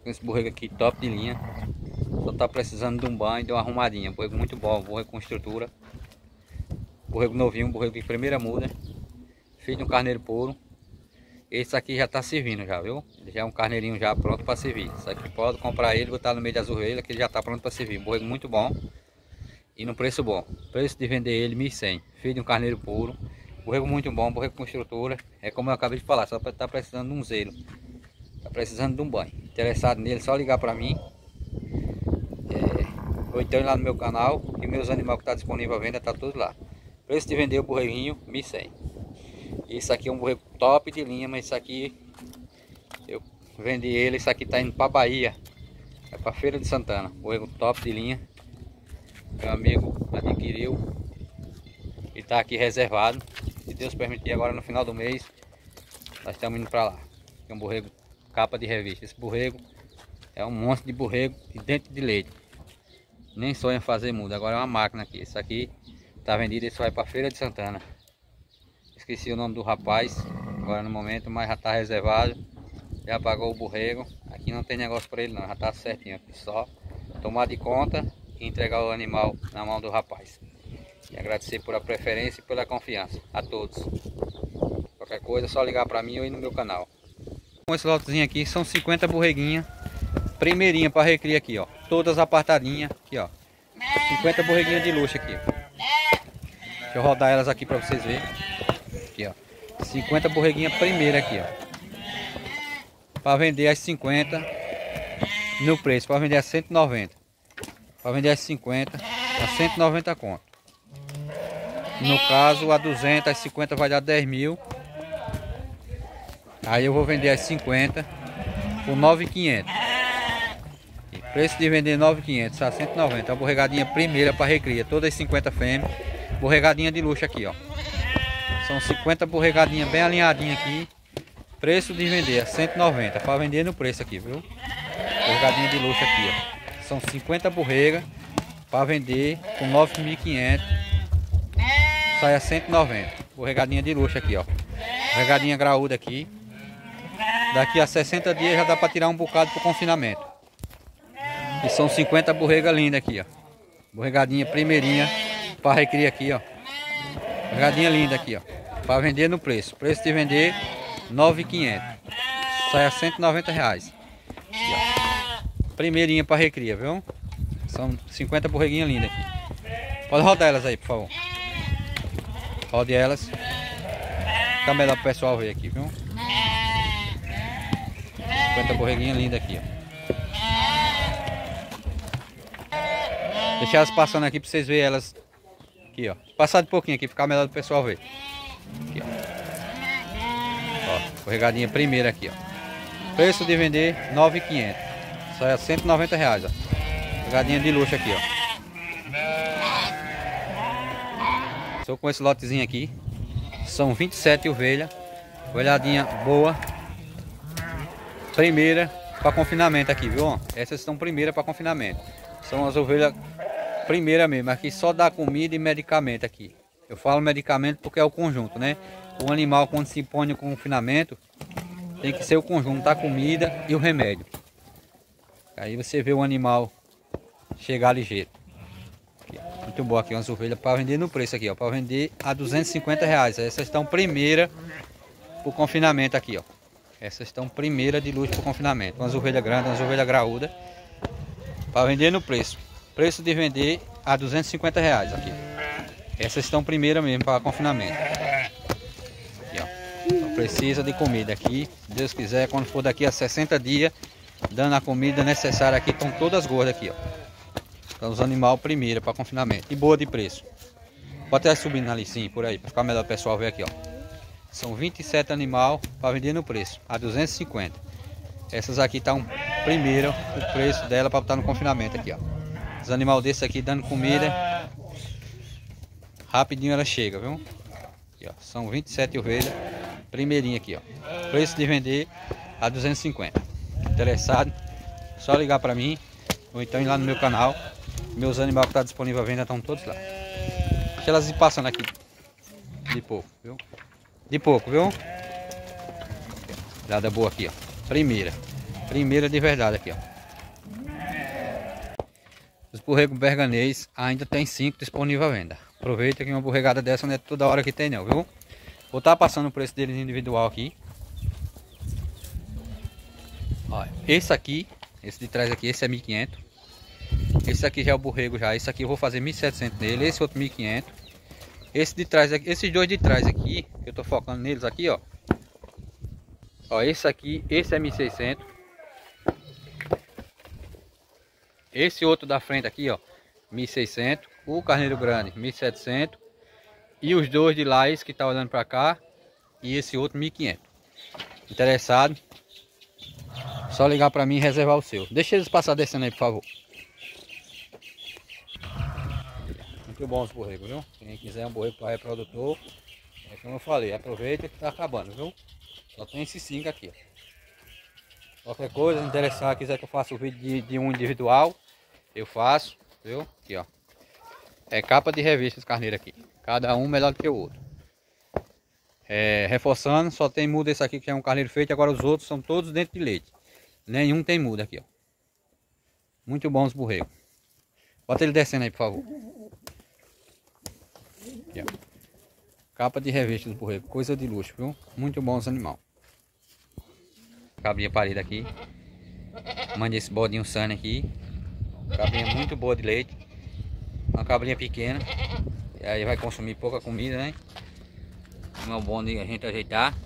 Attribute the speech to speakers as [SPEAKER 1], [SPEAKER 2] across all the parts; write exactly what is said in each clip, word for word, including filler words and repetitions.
[SPEAKER 1] Com esse borrego aqui top de linha. Só tá precisando de um banho e de uma arrumadinha. Borrego muito bom, borrego com estrutura. Borrego novinho, borrego de primeira muda. Filho de um carneiro puro. Esse aqui já tá servindo já, viu? Ele já é um carneirinho já pronto para servir. Isso aqui pode comprar ele, botar no meio das orelhas que ele já tá pronto para servir. Um borrego muito bom e no preço bom. Preço de vender ele mil e cem. Filho de um carneiro puro. Borrego muito bom, borrego com estrutura. É como eu acabei de falar, só tá precisando de um zelo. Tá precisando de um banho. Interessado nele, só ligar para mim. É, ou então ir lá no meu canal, que meus animais que tá disponível à venda tá tudo lá. Preço de vender o borreguinho mil e cem. Isso aqui é um borrego top de linha, mas isso aqui eu vendi ele, isso aqui tá indo para Bahia. É para Feira de Santana. Borrego top de linha. Meu amigo adquiriu e tá aqui reservado. Se Deus permitir, agora no final do mês nós estamos indo para lá. É um borrego capa de revista. Esse borrego é um monstro de borrego de dente de leite. Nem sonha fazer muda, agora é uma máquina aqui. Esse aqui tá vendido, esse vai para Feira de Santana. Esqueci o nome do rapaz agora no momento, mas já tá reservado. Já pagou o borrego. Aqui não tem negócio para ele não, já tá certinho aqui. Só tomar de conta e entregar o animal na mão do rapaz. E agradecer por a preferência e pela confiança a todos. Qualquer coisa é só ligar para mim ou ir no meu canal. Com esse lotezinho aqui são cinquenta borreguinhas. Primeirinha para recria aqui, ó. Todas apartadinhas aqui, ó. cinquenta borreguinhas de luxo aqui. Deixa eu rodar elas aqui para vocês verem. Aqui, ó. cinquenta borreguinhas primeira aqui, ó. Para vender as cinquenta no preço, para vender a cento e noventa. Para vender as cinquenta a cento e noventa conto. No caso, a duzentas, as cinquenta vai dar dez mil. Aí eu vou vender as cinquenta por nove mil e quinhentos. Preço de vender nove mil e quinhentos a cento e noventa. A borregadinha primeira para recria, todas cinquenta fêmeas. Borregadinha de luxo aqui, ó. São cinquenta borregadinhas bem alinhadinhas aqui. Preço de vender a cento e noventa. Para vender no preço aqui, viu? Borregadinha de luxo aqui, ó. São cinquenta borregas para vender por nove mil e quinhentos. Sai a cento e noventa. Borregadinha de luxo aqui, ó. Borregadinha graúda aqui. Daqui a sessenta dias já dá para tirar um bocado pro confinamento. E são cinquenta borregas lindas aqui, ó. Borregadinha primeirinha para recria aqui, ó. Borregadinha linda aqui, ó. Para vender no preço. Preço de vender nove mil e quinhentos. Sai a cento e noventa reais. Aqui, ó. Primeirinha para recria, viu? São cinquenta borreguinhas lindas aqui. Pode rodar elas aí, por favor. Rode elas. Fica melhor pro pessoal ver aqui, viu? cinquenta borreguinhas lindas aqui, ó. Deixar elas passando aqui para vocês verem elas. Aqui, ó. Passar de pouquinho aqui, ficar melhor pro pessoal ver. Aqui, ó. Ó, borregadinha primeira aqui, ó. Preço de vender nove mil e quinhentos. Sai a cento e noventa reais, ó. Borregadinha de luxo aqui, ó. Estou com esse lotezinho aqui. São vinte e sete ovelhas. Ovelhadinha boa. Primeira para confinamento aqui, viu? Essas são primeira para confinamento. São as ovelhas primeira mesmo. Aqui só dá comida e medicamento aqui. Eu falo medicamento porque é o conjunto, né? O animal quando se põe no confinamento tem que ser o conjunto da comida e o remédio. Aí você vê o animal chegar ligeiro. Aqui, muito boa aqui, umas ovelhas para vender no preço aqui, ó. Para vender a duzentos e cinquenta reais. Essas estão primeira para o confinamento aqui, ó. Essas estão primeira de luxo para o confinamento. Umas ovelhas grandes, umas ovelhas graúdas. Para vender no preço. Preço de vender a duzentos e cinquenta reais aqui. Essas estão primeira mesmo para confinamento. Aqui, ó. Só precisa de comida aqui. Se Deus quiser, quando for daqui a sessenta dias, dando a comida necessária aqui, estão todas gordas aqui, ó. Então os animais primeira para confinamento. E boa de preço. Pode até subindo ali sim, por aí, para ficar melhor o pessoal ver aqui, ó. São vinte e sete animais para vender no preço, a duzentos e cinquenta. Essas aqui estão primeiro, o preço dela para botar no confinamento aqui, ó. Os animais desses aqui dando comida, rapidinho ela chega, viu? Aqui, ó. São vinte e sete ovelhas, primeirinha aqui, ó. Preço de vender a duzentos e cinquenta. Interessado? Só ligar para mim ou então ir lá no meu canal. Meus animais que estão disponíveis à venda estão todos lá. Deixa elas ir passando aqui de pouco, viu? De pouco, viu? Dada boa aqui, ó. Primeira. primeira de verdade aqui, ó. Os borregos berganês ainda tem cinco disponível à venda. Aproveita que uma borregada dessa não é toda hora que tem não, viu? Vou estar passando o preço deles individual aqui. Olha, esse aqui, esse de trás aqui, esse é mil e quinhentos. Esse aqui já é o borrego já, esse aqui eu vou fazer mil e setecentos nele, esse outro mil e quinhentos. Esse de trás aqui, esses dois de trás aqui, que eu tô focando neles aqui, ó. Ó, esse aqui, esse é mil e seiscentos. Esse outro da frente aqui, ó, mil e seiscentos. O carneiro grande, mil e setecentos. E os dois de lá, esse que tá olhando pra cá. E esse outro, mil e quinhentos. Interessado? Só ligar pra mim e reservar o seu. Deixa eles passar descendo aí, por favor. Muito bom os borregos, viu? Quem quiser um borrego para reprodutor, é como eu falei, aproveita que tá acabando, viu? Só tem esses cinco aqui, ó. Qualquer coisa, interessar, quiser que eu faça o vídeo de, de um individual, eu faço, viu? Aqui, ó. É capa de revista esse carneiro aqui. Cada um melhor do que o outro. É, reforçando, só tem muda esse aqui que é um carneiro feito, agora os outros são todos dentro de leite. Nenhum tem muda aqui, ó. Muito bons os borregos. Bota ele descendo aí, por favor. Aqui, ó. Capa de revista dos borregos, coisa de luxo, viu? Muito bons animais. Cabrinha parida aqui. Mande esse bodinho sano aqui. Cabrinha muito boa de leite. Uma cabrinha pequena. E aí vai consumir pouca comida, né? Não é bom de a gente ajeitar.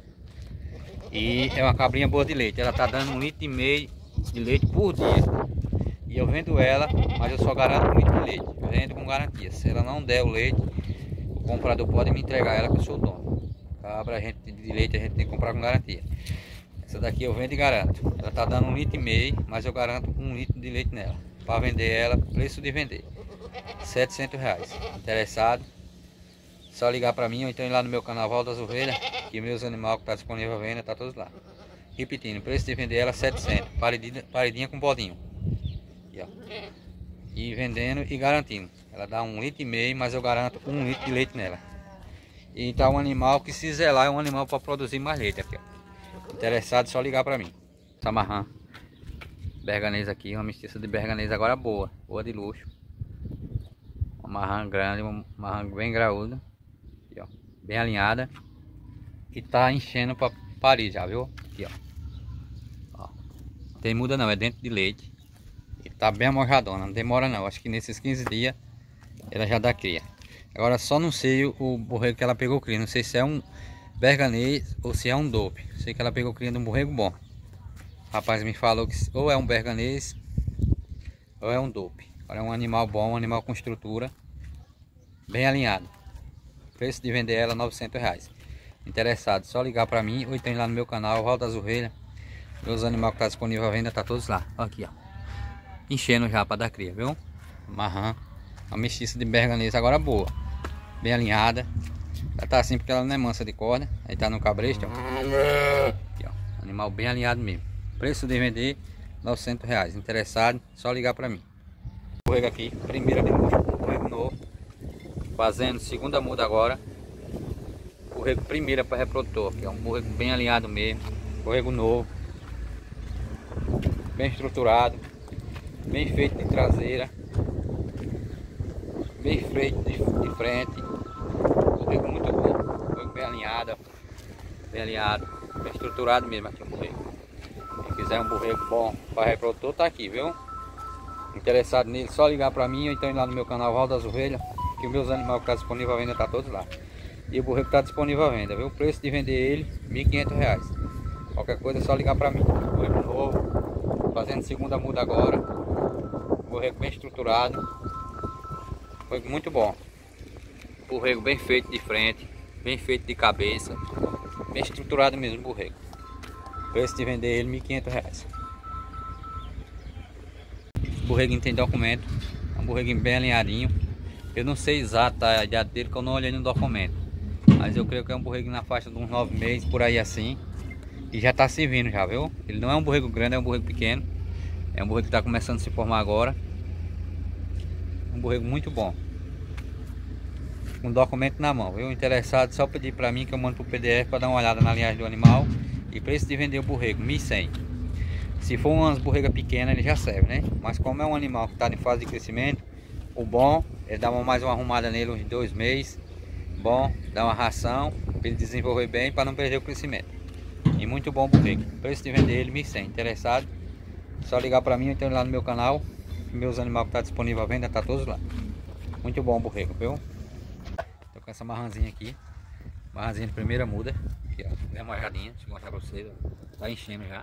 [SPEAKER 1] E é uma cabrinha boa de leite. Ela tá dando um litro e meio de leite por dia. E eu vendo ela, mas eu só garanto um litro de leite. Vendo com garantia. Se ela não der o leite, o comprador pode me entregar ela, que eu sou o dono. Cabra a gente de leite a gente tem que comprar com garantia. Essa daqui eu vendo e garanto. Ela tá dando um litro e meio, mas eu garanto um litro de leite nela. Para vender ela, preço de vender setecentos reais. Interessado? Só ligar para mim ou então ir lá no meu canal Val das Ovelhas, que meus animais que tá disponível à venda tá todos lá. Repetindo, preço de vender ela setecentos, paredinha, paredinha com bodinho. Aqui, ó. E vendendo e garantindo. Ela dá um litro e meio, mas eu garanto um litro de leite nela. E tá um animal que, se zelar, é um animal para produzir mais leite aqui, ó. Interessado, só ligar para mim. Essa marrã berganês aqui, uma mestiça de berganês agora boa, boa de luxo. Uma marrã grande, uma marrã bem graúda, aqui, ó, bem alinhada. E tá enchendo para parir já, viu? Aqui, ó. Ó. Tem muda não, é dentro de leite. E tá bem amojadona, não demora não. Acho que nesses quinze dias ela já dá cria. Agora só não sei o borrego que ela pegou cria. Não sei se é um berganês ou se é um dope. Sei que ela pegou cria de um borrego bom. O rapaz me falou que ou é um berganês ou é um dope. Agora é um animal bom, um animal com estrutura, bem alinhado. Preço de vender ela novecentos reais. Interessado, só ligar para mim ou tem lá no meu canal Val das Ovelhas. Meus animais que tá disponível à venda tá todos lá. Aqui, ó. Enchendo já para dar cria, viu? Marrã. Uma mestiça de berganês agora boa. Bem alinhada. Ela tá assim porque ela não é mansa de corda. Aí tá no cabresto, ó. Aqui, ó. Animal bem alinhado mesmo. Preço de vender novecentos reais. Interessado, só ligar para mim. Borrego aqui, primeira de luxo. Borrego novo. Fazendo segunda muda agora. Borrego primeira para reprodutor. Que é um borrego bem alinhado mesmo. Borrego novo. Bem estruturado. Bem feito de traseira. Bem feito de, de frente. Borrego muito bom. Borrego bem alinhado. Bem alinhado. Bem estruturado mesmo aqui o borrego. Quem quiser um borrego bom para reprodutor, tá aqui, viu? Interessado nele, só ligar para mim ou então ir lá no meu canal Val das Ovelhas, que os meus animais que tá disponível à venda tá todos lá. E o borrego tá disponível à venda, viu? O preço de vender ele, mil e quinhentos reais. Qualquer coisa é só ligar para mim. Borrego novo, fazendo segunda muda agora. Borrego bem estruturado. Borrego muito bom. Borrego bem feito de frente, bem feito de cabeça. Bem estruturado mesmo o borrego. Preço de vender ele, mil e quinhentos reais. Borreguinho tem documento. É um borreguinho bem alinhadinho. Eu não sei exato a idade dele, que eu não olhei no documento. Mas eu creio que é um borrego na faixa de uns nove meses, por aí assim. E já tá servindo já, viu? Ele não é um borrego grande, é um borrego pequeno. É um borrego que tá começando a se formar agora. Um borrego muito bom. Com documento na mão, viu? Interessado, só pedir para mim que eu mando pro P D F para dar uma olhada na linhagem do animal. E preço de vender o borrego, mil e cem. Se for umas borrega pequena, ele já serve, né? Mas como é um animal que está em fase de crescimento, o bom é dar uma, mais uma arrumada nele uns dois meses. Bom, dar uma ração para ele desenvolver bem, para não perder o crescimento. E muito bom borrego. Preço de vender ele, mil e cem. Interessado? Só ligar para mim ou então ir lá no meu canal. Meus animais que estão disponíveis à venda, tá todos lá. Muito bom o borrego, viu? Tô com essa marranzinha aqui. Marranzinha de primeira muda. Aqui, ó. Dê uma olhadinha, deixa eu mostrar para vocês. Ó. Tá enchendo já.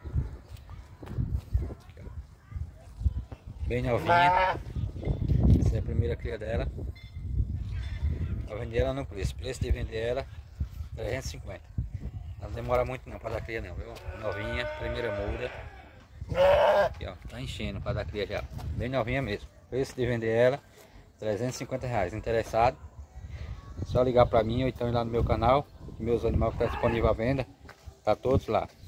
[SPEAKER 1] Aqui, ó. Bem novinha. Essa é a primeira cria dela. Vou vender ela no preço. Preço de vender ela trezentos e cinquenta. Não demora muito não para dar cria não, viu? Novinha, primeira muda. Aqui, ó, tá enchendo para dar cria já. Bem novinha mesmo. Preço de vender ela trezentos e cinquenta reais. Interessado? Só ligar para mim ou então ir lá no meu canal. Meus animais que estão disponíveis à venda, tá todos lá.